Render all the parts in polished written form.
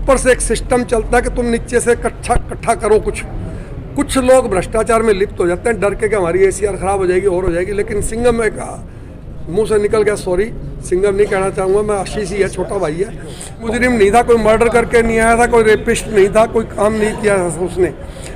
ऊपर से एक सिस्टम चलता है कि तुम नीचे से इकट्ठा करो। कुछ लोग भ्रष्टाचार में लिप्त हो जाते हैं डर के कि हमारी एसीआर खराब हो जाएगी और हो जाएगी। लेकिन सिंघम एक मुंह से निकल गया, सॉरी सिंघम नहीं कहना चाहूँगा मैं, आशीष ही है, छोटा भाई है। मुजरिम नहीं था, कोई मर्डर करके नहीं आया था, कोई रेपिस्ट नहीं था, कोई काम नहीं किया था उसने।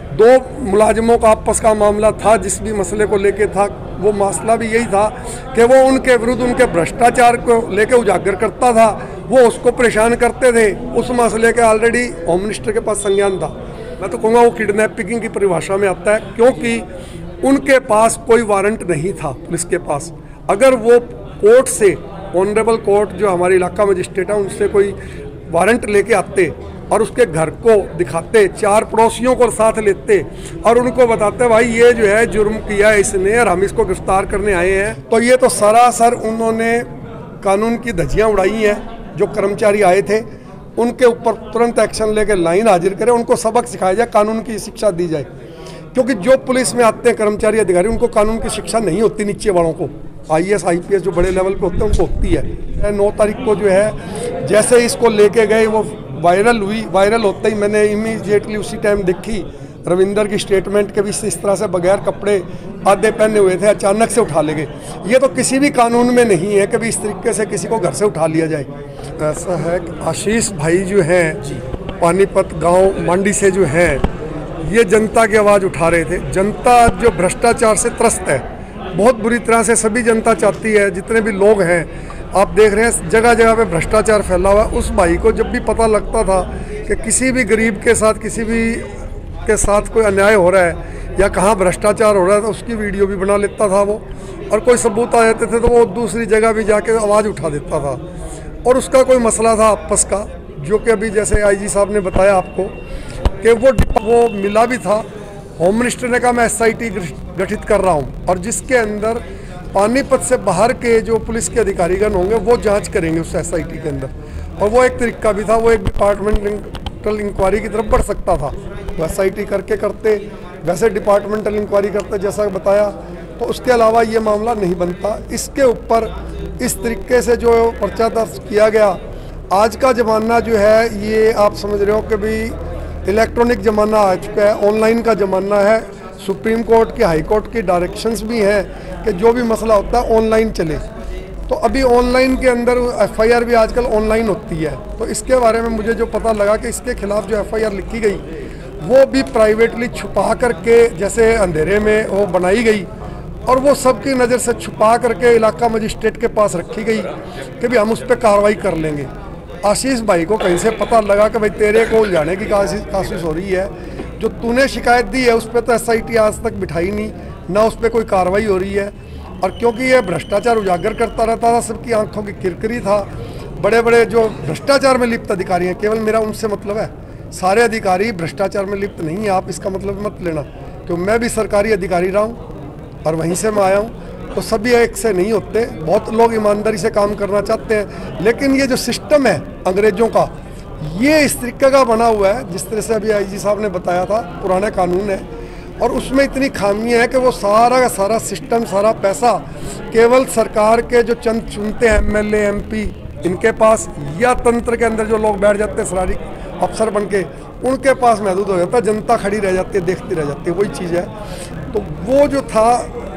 दो मुलाजिमों का आपस का मामला था, जिस भी मसले को लेके था वो मसला भी यही था कि वो उनके विरुद्ध उनके भ्रष्टाचार को लेके उजागर करता था, वो उसको परेशान करते थे। उस मसले के ऑलरेडी होम मिनिस्टर के पास संज्ञान था। मैं तो कहूँगा वो किडनैपिंग की परिभाषा में आता है, क्योंकि उनके पास कोई वारंट नहीं था पुलिस के पास। अगर वो कोर्ट से, ऑनरेबल कोर्ट जो हमारे इलाका मजिस्ट्रेट है, उनसे कोई वारंट लेके आते और उसके घर को दिखाते, 4 पड़ोसियों को साथ लेते और उनको बताते भाई ये जो है जुर्म किया है इसने और हम इसको गिरफ्तार करने आए हैं, तो ये तो सरासर उन्होंने कानून की धज्जियाँ उड़ाई हैं। जो कर्मचारी आए थे उनके ऊपर तुरंत एक्शन लेके लाइन हाजिर करें, उनको सबक सिखाया जाए, कानून की शिक्षा दी जाए। क्योंकि जो पुलिस में आते हैं कर्मचारी अधिकारी, उनको कानून की शिक्षा नहीं होती। नीचे वालों को IAS IPS जो बड़े लेवल पे होते हैं उनको होती है। 9 तारीख को जो है जैसे इसको लेके गए वो वायरल हुई, वायरल होते ही मैंने इमीडिएटली उसी टाइम देखी रविंदर की स्टेटमेंट के भी इस तरह से बगैर कपड़े आधे पहने हुए थे, अचानक से उठा ले गए। ये तो किसी भी कानून में नहीं है कि भी इस तरीके से किसी को घर से उठा लिया जाए। ऐसा है कि आशीष भाई जो हैं पानीपत गांव मांडी से जो हैं, ये जनता की आवाज़ उठा रहे थे। जनता जो भ्रष्टाचार से त्रस्त है बहुत बुरी तरह से, सभी जनता चाहती है, जितने भी लोग हैं आप देख रहे हैं जगह जगह पे भ्रष्टाचार फैला हुआ है। उस भाई को जब भी पता लगता था कि किसी भी गरीब के साथ, किसी भी के साथ कोई अन्याय हो रहा है या कहाँ भ्रष्टाचार हो रहा है, तो उसकी वीडियो भी बना लेता था वो, और कोई सबूत आ जाते थे तो वो दूसरी जगह भी जाके आवाज़ उठा देता था। और उसका कोई मसला था आपस का, जो कि अभी जैसे IG साहब ने बताया आपको कि वो मिला भी था। होम मिनिस्टर ने कहा मैं SIT गठित कर रहा हूँ, और जिसके अंदर पानीपत से बाहर के जो पुलिस के अधिकारीगण होंगे वो जांच करेंगे उस SIT के अंदर। और वो एक तरीका भी था, वो एक डिपार्टमेंटल इंक्वायरी की तरफ बढ़ सकता था। वो SIT करते वैसे डिपार्टमेंटल इंक्वायरी करते जैसा बताया, तो उसके अलावा ये मामला नहीं बनता। इसके ऊपर इस तरीके से जो पर्चा दर्ज किया गया, आज का ज़माना जो है ये आप समझ रहे हो कि भी इलेक्ट्रॉनिक ज़माना आ चुका है, ऑनलाइन का ज़माना है। सुप्रीम कोर्ट की, हाई कोर्ट की डायरेक्शंस भी हैं कि जो भी मसला होता है ऑनलाइन चले। तो अभी ऑनलाइन के अंदर FIR भी आजकल ऑनलाइन होती है। तो इसके बारे में मुझे जो पता लगा कि इसके खिलाफ जो FIR लिखी गई वो भी प्राइवेटली छुपा करके, जैसे अंधेरे में वो बनाई गई और वो सबकी नज़र से छुपा करके इलाका मजिस्ट्रेट के पास रखी गई कि भी हम उस पर कार्रवाई कर लेंगे। आशीष भाई को कहीं से पता लगा कि भाई तेरे को उलझाने की कोशिश हो रही है, जो तूने शिकायत दी है उस पर तो SIT आज तक बिठाई नहीं, ना उस पर कोई कार्रवाई हो रही है। और क्योंकि ये भ्रष्टाचार उजागर करता रहता था, सबकी आंखों की किरकिरी था। बड़े बड़े जो भ्रष्टाचार में लिप्त अधिकारी हैं, केवल मेरा उनसे मतलब है, सारे अधिकारी भ्रष्टाचार में लिप्त नहीं है, आप इसका मतलब मत लेना, क्योंकि मैं भी सरकारी अधिकारी रहा हूँ और वहीं से मैं आया हूँ। तो सभी एक से नहीं होते, बहुत लोग ईमानदारी से काम करना चाहते हैं, लेकिन ये जो सिस्टम है अंग्रेजों का, ये इस तरीके का बना हुआ है जिस तरह से अभी IG साहब ने बताया था, पुराना कानून है और उसमें इतनी खामियां हैं कि वो सारा का सारा सिस्टम, सारा पैसा केवल सरकार के जो चंद चुनते हैं MLA MP इनके पास, या तंत्र के अंदर जो लोग बैठ जाते हैं सरारी अफसर बन के, उनके पास महदूद हो जाता है। जनता खड़ी रह जाती है, देखती रह जाती है, वही चीज़ है। तो वो जो था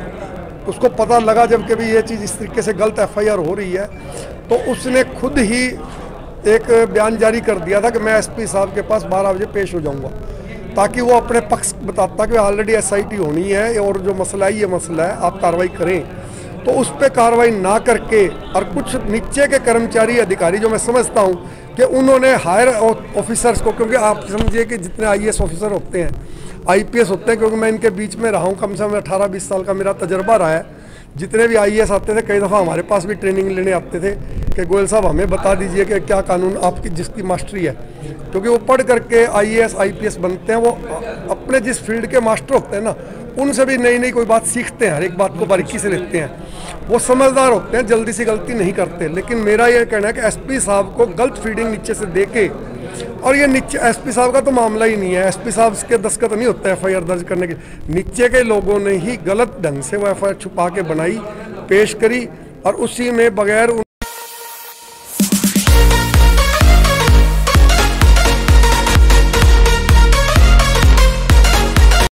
उसको पता लगा जब कि भी ये चीज़ इस तरीके से गलत FIR हो रही है, तो उसने खुद ही एक बयान जारी कर दिया था कि मैं SP साहब के पास 12 बजे पेश हो जाऊंगा, ताकि वो अपने पक्ष बताता कि ऑलरेडी SIT होनी है और जो मसला है ये मसला है, आप कार्रवाई करें। तो उस पर कार्रवाई ना करके और कुछ नीचे के कर्मचारी अधिकारी जो मैं समझता हूँ कि उन्होंने हायर ऑफिसर्स को, क्योंकि आप समझिए कि जितने IAS ऑफिसर होते हैं, IPS होते हैं, क्योंकि मैं इनके बीच में रहा हूँ, कम से कम 18-20 साल का मेरा तजर्बा रहा है। जितने भी IAS आते थे, कई दफ़ा हमारे पास भी ट्रेनिंग लेने आते थे कि गोयल साहब हमें बता दीजिए कि क्या कानून आपकी जिसकी मास्टरी है, क्योंकि वो पढ़ करके IAS IPS बनते हैं। वो अपने जिस फील्ड के मास्टर होते हैं ना, उनसे भी नई नई कोई बात सीखते हैं, हर एक बात को बारीकी से लेते हैं। वो समझदार होते हैं, जल्दी से गलती नहीं करते। लेकिन मेरा ये कहना है कि SP साहब को गलत फीडिंग नीचे से दे के, और ये नीचे SP साहब का तो मामला ही नहीं है, SP साहब के दस्तखत नहीं होता है FIR दर्ज करने के, नीचे के लोगों ने ही गलत ढंग से वो FIR छुपा के बनाई, पेश करी, और उसी में बगैर